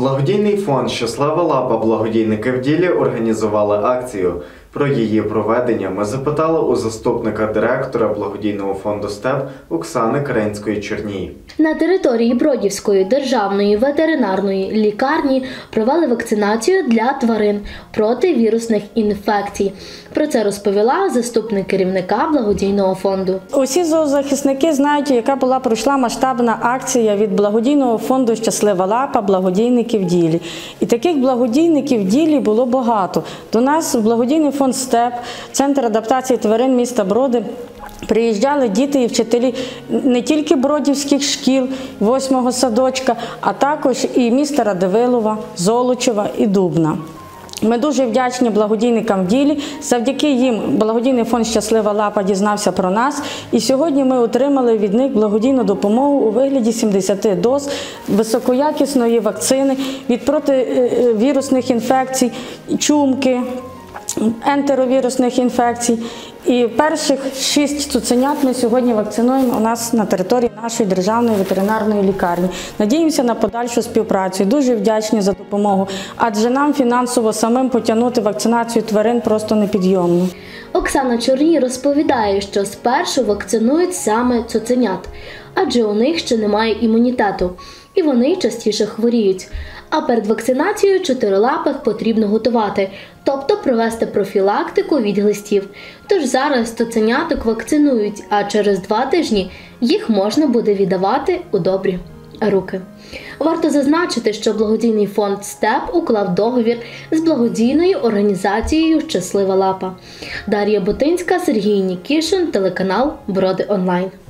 Благодійний фонд «Щаслива лапа. Благодійники в ділі» організували акцію. Про її проведення ми запитали у заступника директора благодійного фонду «Степ» Оксани Керенської-Черній. На території Бродівської державної ветеринарної лікарні провели вакцинацію для тварин проти вірусних інфекцій. Про це розповіла заступник керівника благодійного фонду. Усі зоозахисники знають, яка пройшла масштабна акція від благодійного фонду «Щаслива лапа. Благодійники в ділі». І таких благодійників в ділі було багато. До нас в благодійний фонд «Степ», Центр адаптації тварин міста Броди, приїжджали діти і вчителі не тільки бродівських шкіл, 8-го садочка, а також і міста Радивилова, Золочева і Дубна. Ми дуже вдячні благодійникам в ділі. Завдяки їм благодійний фонд «Щаслива лапа» дізнався про нас. І сьогодні ми отримали від них благодійну допомогу у вигляді 70 доз високоякісної вакцини від противірусних інфекцій, чумки, ентеровірусних інфекцій. І перших 6 цуценят ми сьогодні вакцинуємо у нас на території нашої державної ветеринарної лікарні. Надіємося на подальшу співпрацю. Дуже вдячні за допомогу, адже нам фінансово самим потягнути вакцинацію тварин просто непідйомно. Оксана Черній розповідає, що спершу вакцинують саме цуценят, адже у них ще немає імунітету, і вони частіше хворіють. А перед вакцинацією чотирилапих потрібно готувати, тобто провести профілактику від глистів. Тож зараз цуценяток вакцинують, а через 2 тижні їх можна буде віддавати у добрі руки. Варто зазначити, що благодійний фонд «Степ» уклав договір з благодійною організацією «Щаслива лапа». Дар'я Бутинська, Сергій Нікішин, телеканал Броди Онлайн.